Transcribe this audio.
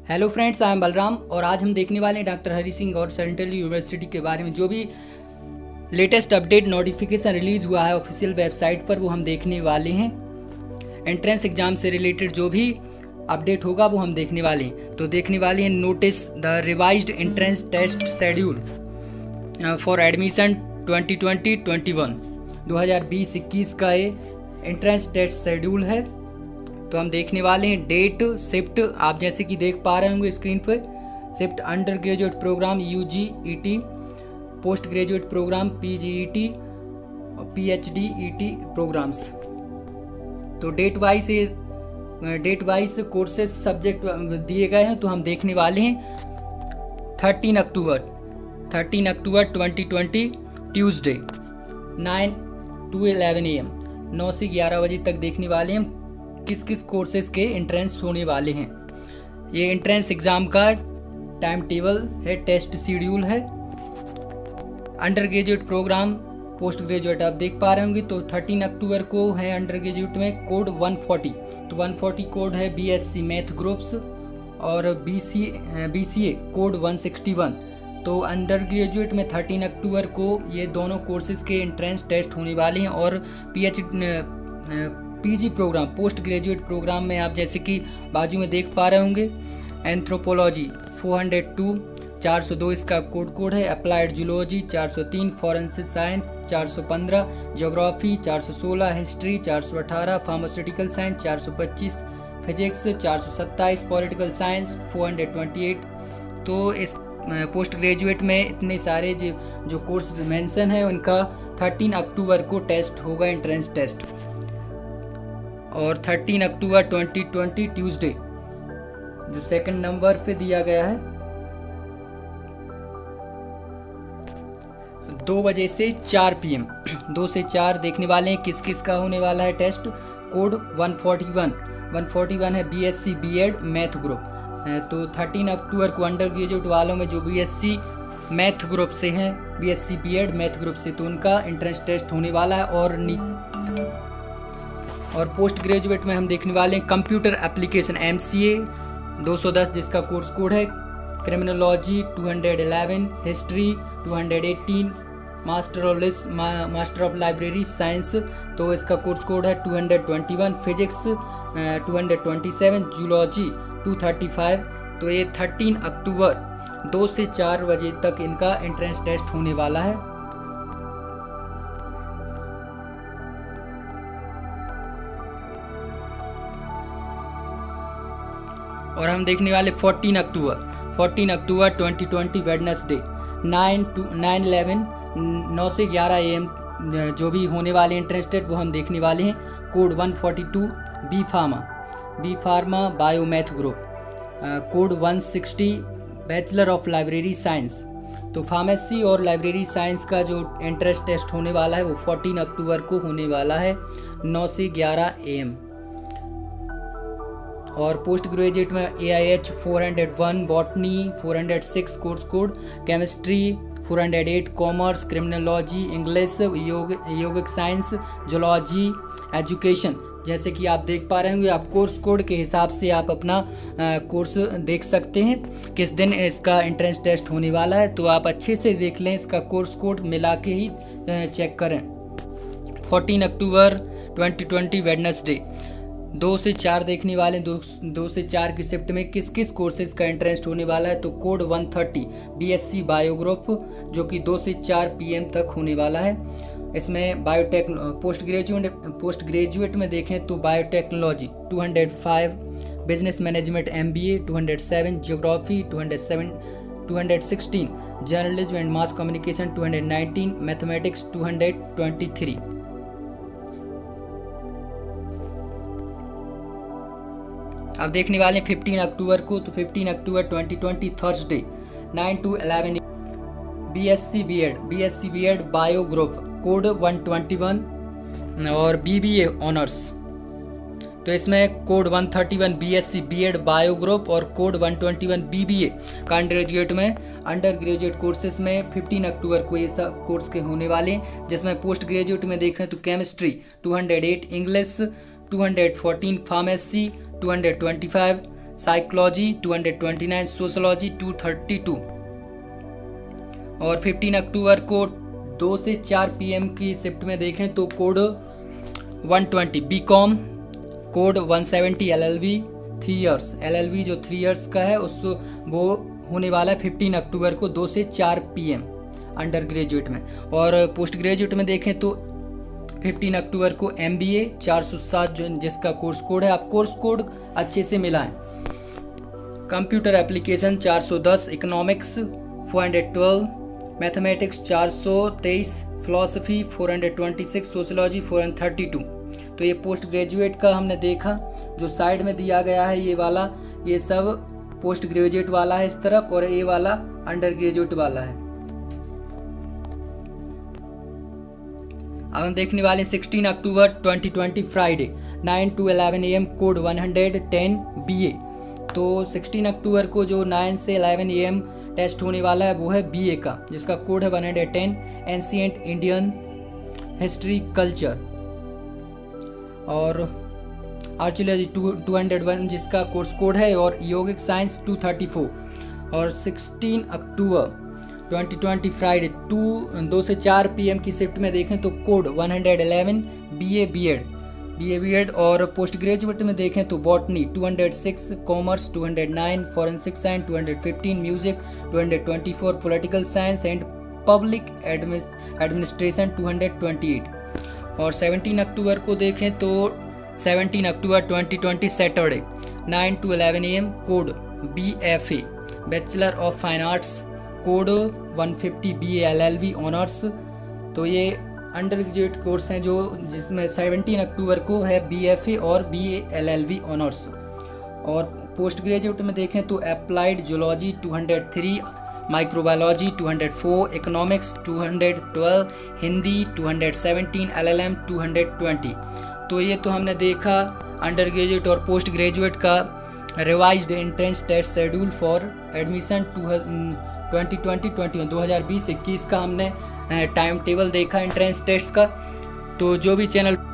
Hello friends, I am Balram और आज हम देखने वाले हैं डॉक्टर हरी सिंह और सेंट्रल यूनिवर्सिटी के बारे में। जो भी लेटेस्ट अपडेट नोटिफिकेशन रिलीज हुआ है ऑफिशियल वेबसाइट पर वो हम देखने वाले हैं। एंट्रेंस एग्जाम से रिलेटेड जो भी अपडेट होगा वो हम देखने वाले हैं। तो देखने वाले हैं notice the revised entrance test schedule for admission 2020-21 2020-21 का ये एंट्रेंस टेस्ट शेड्यूल है। तो हम देखने वाले हैं डेट, शिफ्ट आप जैसे कि देख पा रहे होंगे स्क्रीन पर। Shift undergraduate programme UG/ET, postgraduate programme PG/ET, PhD/ET programmes. तो डेट वाइज कोर्सेज सब्जेक्ट दिए गए हैं। तो हम देखने वाले हैं 13 अक्टूबर 2020 ट्यूसडे 9 to 11 AM 9 से 11 बजे तक देखने वाले हैं किस किस कोर्सेज के एंट्रेंस होने वाले हैं। ये एंट्रेंस एग्ज़ाम का टाइम टेबल है, टेस्ट शेड्यूल है। Undergraduate programme, postgraduate आप देख पा रहे होंगे। तो 13 अक्टूबर को है अंडर ग्रेजुएट में कोड 140। तो 140 कोड है BSc मैथ ग्रुप्स और BCA कोड 161। तो अंडर ग्रेजुएट में 13 अक्टूबर को ये दोनों कोर्सेज के एंट्रेंस टेस्ट होने वाले हैं। और PG programme, postgraduate programme में आप जैसे कि बाजू में देख पा रहे होंगे एंथ्रोपोलॉजी 402 402 इसका कोड है। Applied zoology 403, forensic science 415, geography 416, history 418, pharmaceutical science 425, physics 427, political science 428। तो इस पोस्ट ग्रेजुएट में इतने सारे जो कोर्स मेंशन है उनका 13 अक्टूबर को टेस्ट होगा, एंट्रेंस टेस्ट। और 13 अक्टूबर 2020 ट्यूसडे जो सेकंड नंबर पे दिया गया है 2 बजे से 4 PM 2 से 4 देखने वाले हैं किस किस का होने वाला है टेस्ट। कोड 141 है BSc B.Ed मैथ ग्रुप। तो 13 अक्टूबर को अंडर ग्रेजुएट वालों में जो BSc मैथ ग्रुप से हैं, BSc B.Ed मैथ ग्रुप से, तो उनका एंट्रेंस टेस्ट होने वाला है। और पोस्ट ग्रेजुएट में हम देखने वाले हैं कंप्यूटर एप्लीकेशन MCA 210 जिसका कोर्स कोड है। Criminology 211, history 218, master of library science तो इसका कोर्स कोड है 221, फिजिक्स 227, जूलॉजी 235। तो ये 13 अक्टूबर 2 से 4 बजे तक इनका एंट्रेंस टेस्ट होने वाला है। और हम देखने वाले 14 अक्टूबर 2020 वेडनेसडे 9 से 11 AM जो भी होने वाले एंट्रेंस टेस्ट वो हम देखने वाले हैं। Code 142 B pharma bio math group, code 160 bachelor of library science. तो फार्मेसी और लाइब्रेरी साइंस का जो एंट्रेंस टेस्ट होने वाला है वो 14 अक्टूबर को होने वाला है 9 से 11 AM। और पोस्ट ग्रेजुएट में AIH 401, botany 406 course code, chemistry 408, commerce, criminology, English, yogic science, zoology, education. जैसे कि आप देख पा रहे होंगे, आप कोर्स कोड के हिसाब से आप अपना कोर्स देख सकते हैं किस दिन इसका एंट्रेंस टेस्ट होने वाला है। तो आप अच्छे से देख लें, इसका कोर्स कोड मिला के ही चेक करें। 14 अक्टूबर 2020 वेडनेसडे 2 से 4 देखने वाले 2 से 4 की शिफ्ट में किस किस कोर्सेज का एंट्रेंस होने वाला है। तो कोड 130 BSc बायो ग्रुप जो कि 2 से 4 PM तक होने वाला है। इसमें बायोटेक पोस्ट ग्रेजुएट में देखें तो biotechnology 205, business management MBA 207, geography 216, journalism and mass communication 219, mathematics 223। अब देखने वाले हैं 15 अक्टूबर को। तो 15 October 2020 Thursday 9 to 11 BSc B.Ed bio group, code 121 और BBA ऑनर्स। तो इसमें code 131 BSc B.Ed bio group और कोड 121 BBA का अंडर ग्रेजुएट में अंडर ग्रेजुएट कोर्सेज में 15 अक्टूबर को ये सब कोर्स के होने वाले हैं। जिसमें पोस्ट ग्रेजुएट में देखें तो chemistry 208, English 214, pharmacy 225, psychology 229, sociology 232। और 15 अक्टूबर को 2 से 4 PM की शिफ्ट में देखें तो code 120 BCom, code 170 LLB 3 years, LLB जो 3 इयर्स का है उस वो होने वाला है 15 अक्टूबर को 2 से 4 PM अंडर ग्रेजुएट में। और पोस्ट ग्रेजुएट में देखें तो 15 अक्टूबर को MBA 407 जो जिसका कोर्स कोड है, आप कोर्स कोड अच्छे से मिलाएं। Computer application 410, economics 412, mathematics 423, philosophy 426, sociology 432। तो ये पोस्ट ग्रेजुएट का हमने देखा। जो साइड में दिया गया है ये वाला, ये सब पोस्ट ग्रेजुएट वाला है इस तरफ, और ये वाला अंडर ग्रेजुएट वाला है। अब हम देखने वाले हैं 16 October 2020 Friday 9 to 11 AM code 110 BA। तो 16 अक्टूबर को जो 9 से 11 AM टेस्ट होने वाला है वो है BA का, जिसका कोड है 110 एंशिएंट इंडियन हिस्ट्री कल्चर। और आर्कियोलॉजी 201 जिसका कोर्स कोड है, और योगिक साइंस 234। और 16 अक्टूबर 2020 फ्राइडे 2 से 4 PM की शिफ्ट में देखें तो कोड 111 BA BEd। और पोस्ट ग्रेजुएट में देखें तो botany 206, commerce 209, forensic science 215, music 224, political science and public administration 228। और 17 अक्टूबर को देखें तो 17 October 2020 Saturday 9 to 11 AM code BFA bachelor of fine arts, code 150 BA LLB honours. तो ये अंडर ग्रेजुएट कोर्स हैं जो जिसमें 17 अक्टूबर को है BFA और BA LLB ऑनर्स। और पोस्ट ग्रेजुएट में देखें तो applied zoology 203, microbiology 204, economics 212, Hindi 217, LLM 220। तो ये तो हमने देखा अंडर ग्रेजुएट और पोस्ट ग्रेजुएट का revised entrance test schedule for admission 2020-21 का हमने टाइम टेबल देखा एंट्रेंस टेस्ट का। तो जो भी चैनल